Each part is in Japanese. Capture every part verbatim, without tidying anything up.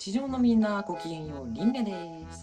地上のみんなごきげんよう、りんねです。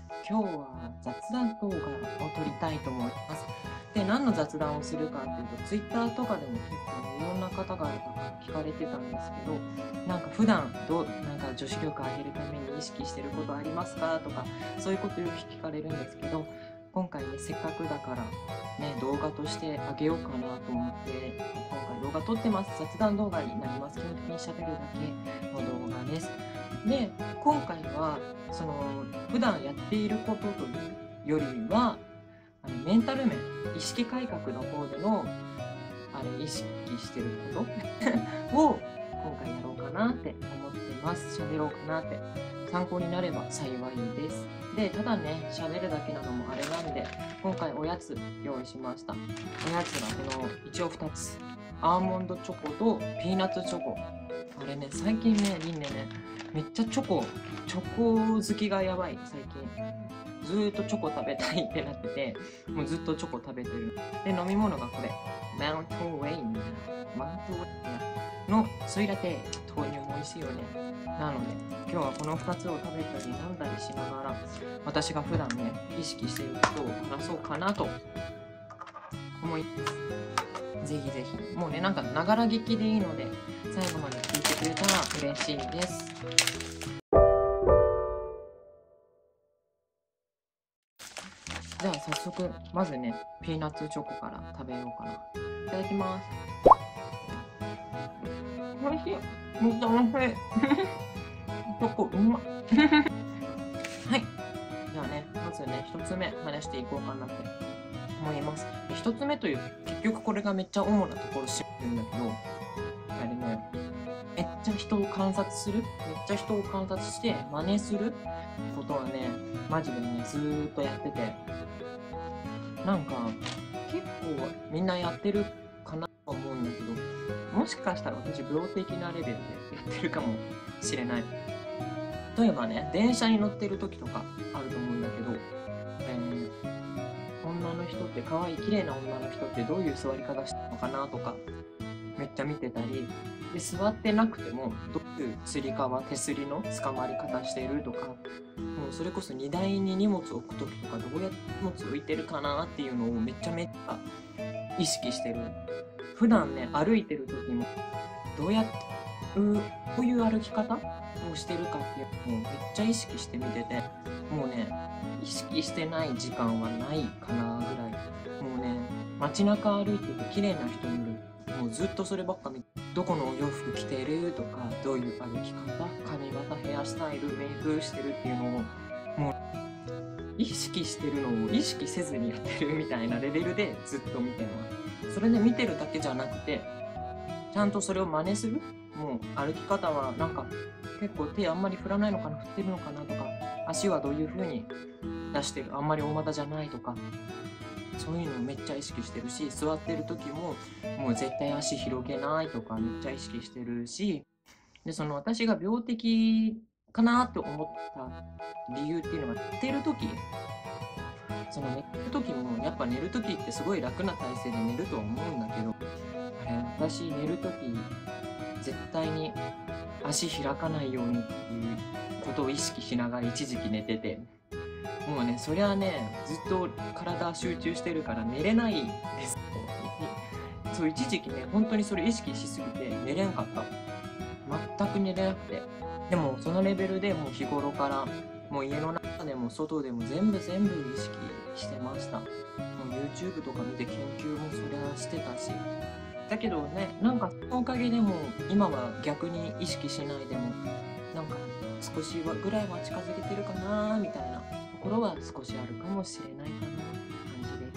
今日は雑談動画を撮りたいと思います。で、何の雑談をするかっていうと、ツイッターとかでも結構いろんな方々から聞かれてたんですけど、なんか普段どう、なんか女子力を上げるために意識してることありますかとか、そういうことよく聞かれるんですけど、今回ね、せっかくだからね、動画としてあげようかなと思って、今回動画撮ってます。雑談動画になります。基本的に喋るだけの動画です。で、今回はその普段やっていることというよりは、あのメンタル面、意識改革の方でのあれ意識してることを今回やろうかなって思ってます。喋ろうかなって。参考になれば幸いです。で、ただね、喋るだけなのもあれなんで、今回おやつ用意しました。おやつがこの一応ふたつ。アーモンドチョコとピーナッツチョコ。あれね、最近ね、りんねね、めっちゃチョコ、チョコ好きがやばい、最近。ずーっとチョコ食べたいってなってて、もうずっとチョコ食べてる。で、飲み物がこれ。マウントウェイン。マウントウェインのソイラテ。豆乳も美味しいよね。なので、今日はこのふたつを食べたり飲んだりしながら、私が普段ね、意識していることを話そうかなと思います。ぜひぜひ。もうね、なんか、ながら聞きでいいので、最後まで聞いてくれたら嬉しいです。じゃあ早速、まずね、ピーナッツチョコから食べようかな。いただきます。おいしい。めっちゃおいしい。チョコうまっ。はい。じゃあね、まずね、一つ目話していこうかなって思います。で一つ目という、結局これがめっちゃ主なところ知るんだけど、あれね、めっちゃ人を観察する、めっちゃ人を観察して真似することはね、マジでね、ずーっとやってて、なんか結構みんなやってるかなと思うんだけど、もしかしたら私病的なレベルでやってるかもしれない。例えばね、電車に乗ってる時とかあると思うんだけど、えー、女の人って可愛い綺麗な女の人ってどういう座り方してるのかなとかめっちゃ見てたり、で座ってなくてもどういうつり革手すりの捕まり方してるとか、もうそれこそ荷台に荷物置く時とかどうやって荷物置いてるかなっていうのをめちゃめちゃ意識してる。普段ね、歩いてる時もどうやってうこういう歩き方をしてるかっていうのをめっちゃ意識して見てて、もうね、意識してない時間はないかなぐらい。もうね、街中歩いてて綺麗な人見る、もうずっとそればっか見て、どこのお洋服着てるとか、どういう歩き方、髪型、ヘアスタイル、メイクしてるっていうのをもう意識してるのを意識せずにやってるみたいなレベルでずっと見てます。それで見てるだけじゃなくて、ちゃんとそれを真似する。もう歩き方はなんか結構手あんまり振らないのかな、振ってるのかなとか、足はどういう風に出してる、あんまり大股じゃないとか、そういうのをめっちゃ意識してるし、座ってる時ももう絶対足広げないとかめっちゃ意識してるし、でその私が病的かなって思った理由っていうのが、寝てる時、その寝てる時もやっぱ寝る時ってすごい楽な体勢で寝るとは思うんだけど、あれ私寝る時絶対に足開かないようにっていうことを意識しながら一時期寝てて、もうね、そりゃね、ずっと体集中してるから寝れないですよ。そう、一時期ね、本当にそれ意識しすぎて寝れんかった。全く寝れなくて。でもそのレベルでもう日頃からもう家の中でも外でも全部全部意識してました。もう YouTube とか見て研究もそりゃしてたし。だけどね、なんかそのおかげでも今は逆に意識しないでもなんか少しはぐらいは近づけてるかなみたいなところは少しあるかもしれないかなって感じです。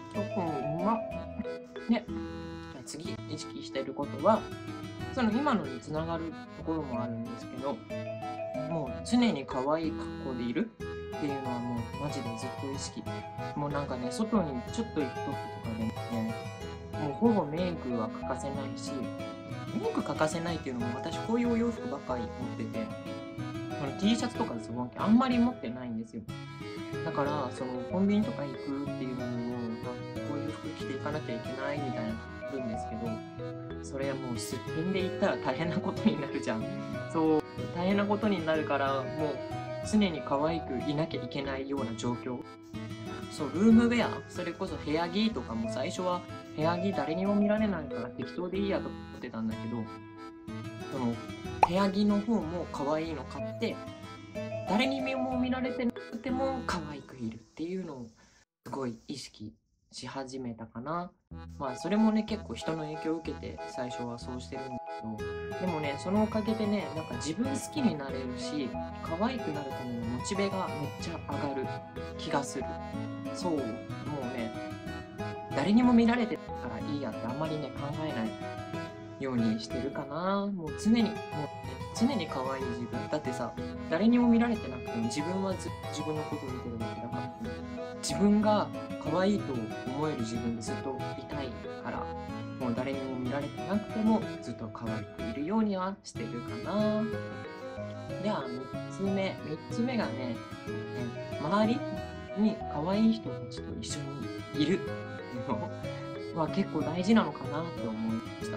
チョコうまっ。ね、じゃあ次意識してることは、その今のにつながるところもあるんですけど、もう常に可愛い格好でいるっていうのはもうマジでずっと意識。もうなんかね、外にちょっと行く時とかでもね、もうほぼメイクは欠かせないし、メイク欠かせないっていうのも私こういうお洋服ばっかり持ってて、その T シャツとかズボンってあんまり持ってないんですよ。だからそのコンビニとか行くっていうのも、こういう服着ていかなきゃいけないみたいなのあるんですけど、それはもうすっぴんで行ったら大変なことになるじゃん。 そう、大変なことになるから、もう常に可愛くいなきゃいけないような状況。そう、ルームウェア、それこそ部屋着とかも最初は部屋着誰にも見られないから適当でいいやと思ってたんだけど、その部屋着の方も可愛いの買って、誰にも見られてなくても可愛くいるっていうのをすごい意識し始めたかな。まあそれもね、結構人の影響を受けて最初はそうしてるんだけど、でもね、そのおかげでね、なんか自分好きになれるし、可愛くなるためのモチベがめっちゃ上がる気がする。そう、もうね、誰にも見られてからいいやってあんまりね、考えないようにしてるかな。もう常に、もう、ね、常に可愛い自分。だってさ、誰にも見られてなくても自分はず自分のことを見てるだけだから、自分が可愛いと思える自分でずっといたいから、もう誰にも見られてなくてもずっと可愛くいるようにはしてるかな。ではみっつめ、みっつめがね、ね周りに可愛い人たちと一緒にいるのは結構大事なのかなって思いました。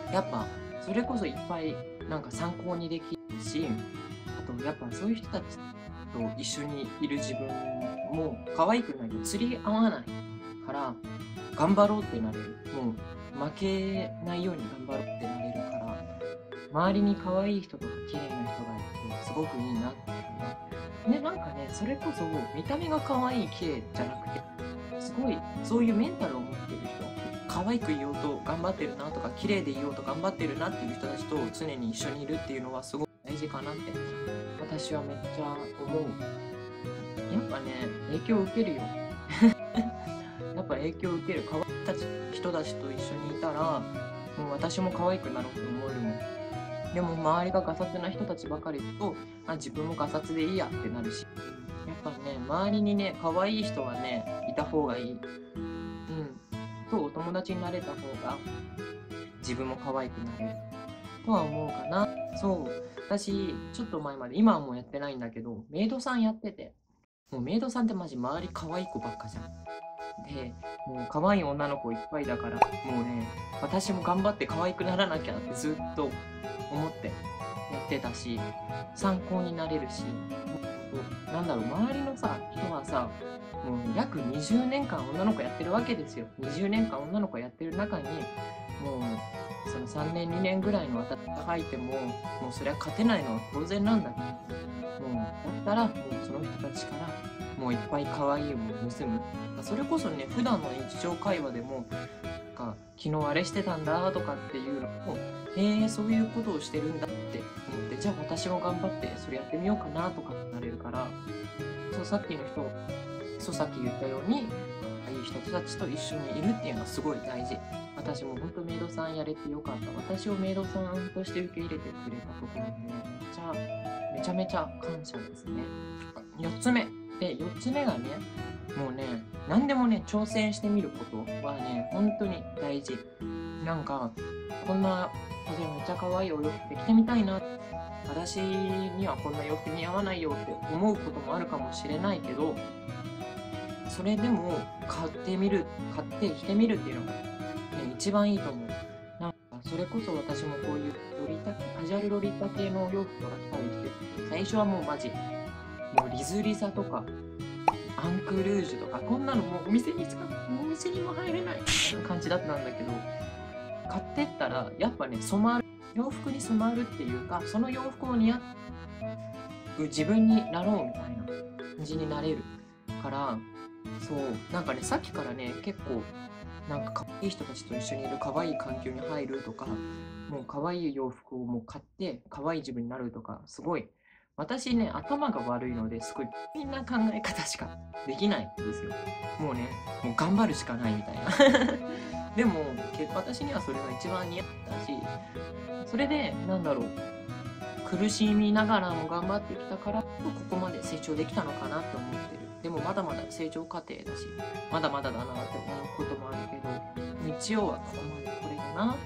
やっぱそれこそいっぱいなんか参考にできるし、あとやっぱそういう人たちと一緒にいる自分も可愛くないと釣り合わないから頑張ろうってなれる。もう負けないように頑張ろうってなれるから、周りに可愛い人とか綺麗な人がいるとすごくいいなっていうね。なんかね、それこそ見た目が可愛い綺麗じゃなくて、すごいそういうメンタルを持ってる人、可愛くいようと頑張ってるなとか綺麗でいようと頑張ってるなっていう人たちと常に一緒にいるっていうのはすごく大事かなって私はめっちゃ思う。やっぱね、影響を受けるよやっぱ影響を受ける。可愛い人たちと一緒にいたらもう私も可愛くなろうと思えるもん。でも周りがガサツな人たちばかりだと、あ、自分もガサツでいいやってなるし、やっぱね、周りにね、可愛い人はね、いた方がいい。うん。と、お友達になれた方が、自分も可愛くなれる。とは思うかな。そう。私、ちょっと前まで、今はもうやってないんだけど、メイドさんやってて、もうメイドさんってマジ周り可愛い子ばっかじゃん。で、もう可愛い女の子いっぱいだから、もうね、私も頑張って可愛くならなきゃってずっと思ってやってたし、参考になれるし、なんだろう、周りのさ、人はさ、もう約にじゅうねんかん女の子やってるわけですよ。にじゅうねんかん女の子やってる中に、もうそのさんねんにねんぐらいの私が入っても、もうそりゃ勝てないのは当然なんだけど、もうだったら、もうその人たちから、もういっぱい可愛いものを盗む。それこそね、普段の日常会話でも、なんか昨日あれしてたんだとかっていうのを、へえ、そういうことをしてるんだって思って、じゃあ私も頑張ってそれやってみようかなとかってなれるから、そうさっきの人、そうさっき言ったように、いい人たちと一緒にいるっていうのはすごい大事。私も本当メイドさんやれてよかった。私をメイドさんとして受け入れてくれたところにね、めちゃめちゃめちゃ感謝ですね。よっつめ。で、よっつめがね、もうね、何でもね、挑戦してみることはね、本当に大事。なんか、こんな、例えばめっちゃ可愛いお洋服で着てみたいな。私にはこんな洋服似合わないよって思うこともあるかもしれないけど、それでも買ってみる、買って着てみるっていうのが、ね、一番いいと思う。なんか、それこそ私もこういうロリータ、カジュアルロリータ系のお洋服とか着たりして、最初はもうマジ、もうリズリサとか、アンクルージュとか、こんなのもうお店に使う、お店にも入れないみたいな感じだったんだけど、買ってったら、やっぱね、染まる。洋服に染まるっていうか、その洋服を似合う自分になろうみたいな感じになれるから、そう、なんかね、さっきからね、結構、なんか可愛い人たちと一緒にいる可愛い環境に入るとか、もう可愛い洋服をもう買って可愛い自分になるとか、すごい、私ね、頭が悪いので、すごい、みんな考え方しかできないんですよ。もうね、もう頑張るしかないみたいな。でも、私にはそれが一番似合ったし、それで、なんだろう、苦しみながらも頑張ってきたから、ここまで成長できたのかなって思ってる。でもまだまだ成長過程だし、まだまだだなって思うこともあるけど、日曜はここまでこれだなとは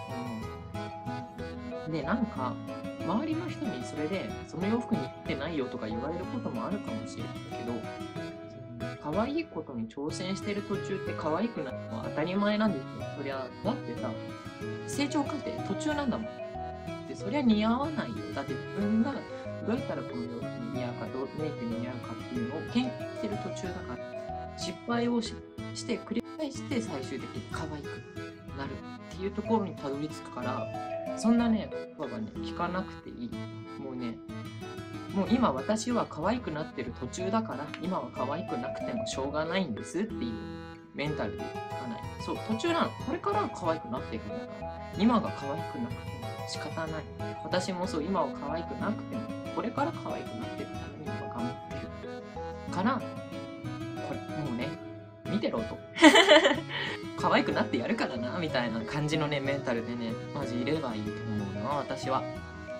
思う。で、なんか、周りの人にそれで、その洋服に合ってないよとか言われることもあるかもしれないけど、可愛いことに挑戦してる途中って可愛くなるのは当たり前なんですよ。そりゃ、だってさ、成長過程途中なんだもん。 ってそりゃ似合わないよ。だって自分がどうやったらこの洋服に似合うか、どうメイクに似合うかっていうのを研究してる途中だから、失敗を し, して繰り返して最終的に可愛くなるっていうところにたどり着くから、そんなね言葉はね聞かなくていい。もうね、もう今私は可愛くなってる途中だから、今は可愛くなくてもしょうがないんですっていうメンタルでいかない。そう、途中なの。これから可愛くなっていくんだから、今が可愛くなくても仕方ない。私もそう、今は可愛くなくてもこれから可愛くなっていくために今頑張ってるから、これもうね見てろと可愛くなってやるからなみたいな感じのねメンタルでねマジいればいいと思うな、私は。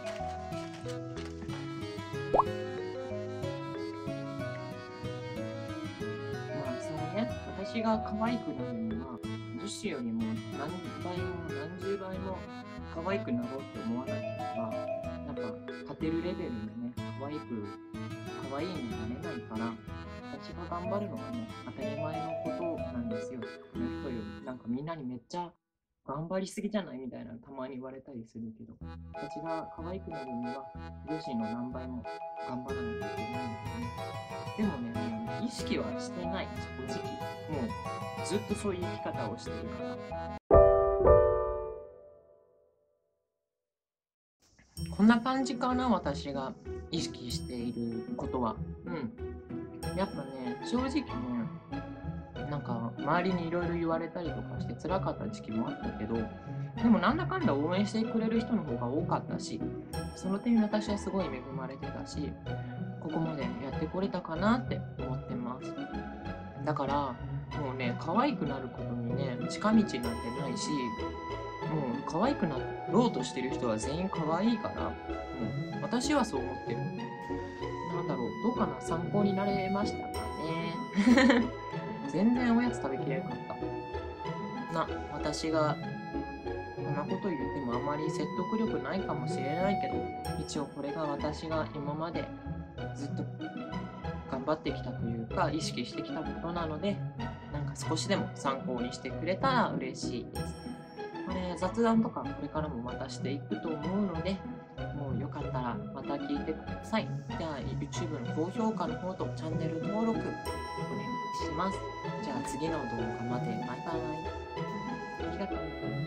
私が可愛くなるには女子よりも何倍も何十倍も可愛くなろうって思わなければ、やっぱ勝てるレベルでね可愛く可愛いになれないから、私が頑張るのがね当たり前のことなんですよ。この人よりなんかみんなにめっちゃ頑張りすぎじゃないみたいなたまに言われたりするけど、私が可愛くなるには女子の何倍も頑張らなきゃいけないんだよね。でもね、もう意識はしてない、正直。もうずっとそういう生き方をしてるから。こんな感じかな、私が意識していることは。うん。やっぱね、正直ね、なんか周りにいろいろ言われたりとかして辛かった時期もあったけど、でもなんだかんだ応援してくれる人の方が多かったし、その点私はすごい恵まれてたし、ここまでやってこれたかなって思ってます。だからもうね、可愛くなることにね近道なんてないし、もう可愛くなろうとしてる人は全員可愛いから、もう私はそう思ってる。なんだろう、どうかな、参考になれましたかね全然おやつ食べきれなかったな。私がこんなこと言ってもあまり説得力ないかもしれないけど、一応これが私が今までずっと頑張ってきたというか意識してきたことなので、なんか少しでも参考にしてくれたら嬉しいです。これ雑談とかこれからもまたしていくと思うので、もうよかったらまた聞いてください。じゃあ YouTube の高評価の方とチャンネル登録お願いします。じゃあ次の動画までバイバイ。ありがとう。